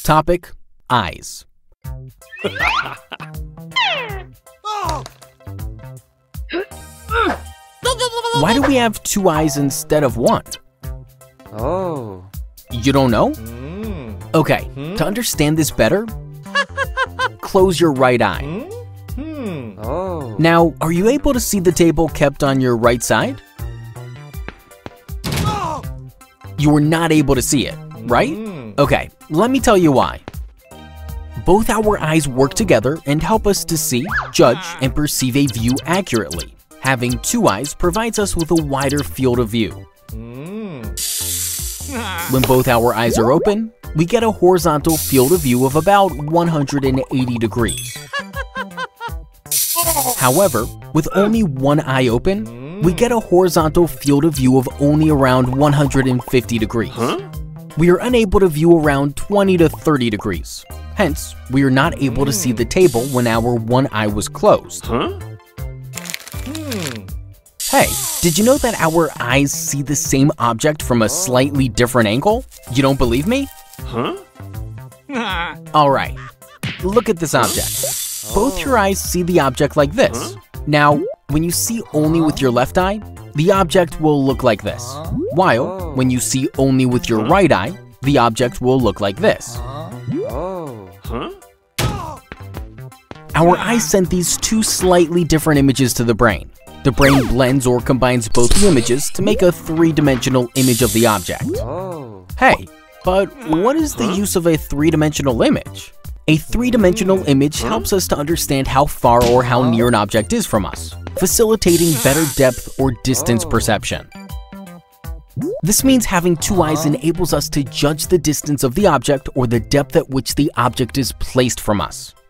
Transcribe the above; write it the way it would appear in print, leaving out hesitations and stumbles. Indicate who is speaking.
Speaker 1: Topic: eyes. Why do we have two eyes instead of one?
Speaker 2: Oh.
Speaker 1: You don't know? Okay, to understand this better, close your right eye.
Speaker 2: Oh.
Speaker 1: Now, are you able to see the table kept on your right side? You were not able to see it, right? Okay, let me tell you why. Both our eyes work together and help us to see, judge, and perceive a view accurately. Having two eyes provides us with a wider field of view. When both our eyes are open, we get a horizontal field of view of about 180 degrees. However, with only one eye open, we get a horizontal field of view of only around 150 degrees. We are unable to view around 20 to 30 degrees. Hence, we are not able to see the table when our one eye was closed. Hey, did you know that our eyes see the same object from a slightly different angle? You don't believe me? Alright, look at this object. Both your eyes see the object like this. Now, when you see only with your left eye, the object will look like this. While, when you see only with your right eye, the object will look like this. Our eyes send these two slightly different images to the brain. The brain blends or combines both the images to make a three-dimensional image of the object. Hey, but what is the use of a three-dimensional image? A three-dimensional image helps us to understand how far or how near an object is from us, facilitating better depth or distance perception. This means having two eyes enables us to judge the distance of the object or the depth at which the object is placed from us.